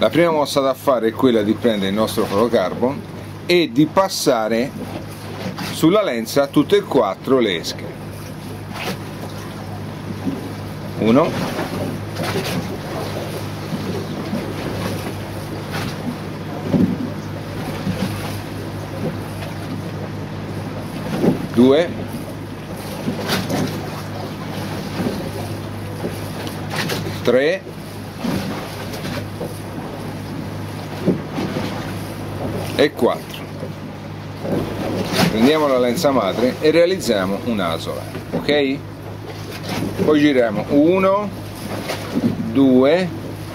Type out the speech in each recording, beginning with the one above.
La prima mossa da fare è quella di prendere il nostro fluorocarbon e di passare sulla lenza tutte e 4 le esche. 1, 2, 3, 4. Prendiamo la lenza madre e realizziamo un'asola, ok? Poi giriamo 1, 2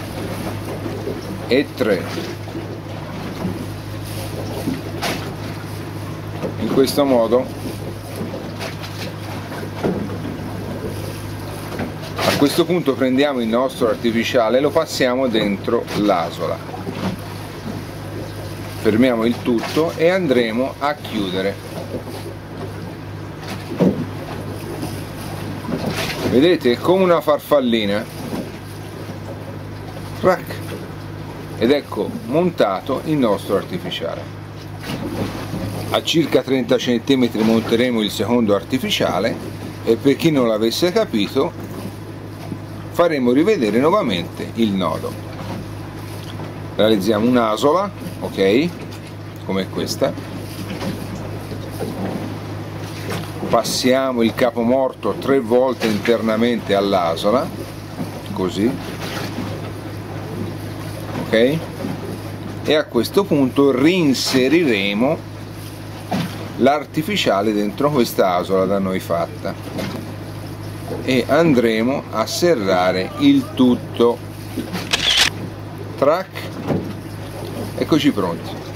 e 3. In questo modo a questo punto prendiamo il nostro artificiale e lo passiamo dentro l'asola. Fermiamo il tutto e andremo a chiudere. Vedete, come una farfallina. Ed ecco montato il nostro artificiale. A circa 30 cm monteremo il secondo artificiale e per chi non l'avesse capito faremo rivedere nuovamente il nodo. Realizziamo un'asola, ok, come questa, passiamo il capomorto 3 volte internamente all'asola, così, ok, e a questo punto reinseriremo l'artificiale dentro questa asola da noi fatta e andremo a serrare il tutto. Track, eccoci pronti.